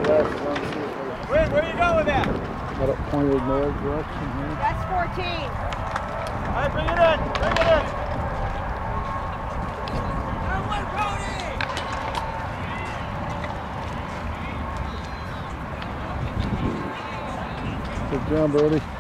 Win, where you going with that? Got it pointed north direction here. That's 14. All right, bring it in. Bring it in. Good job, Brody.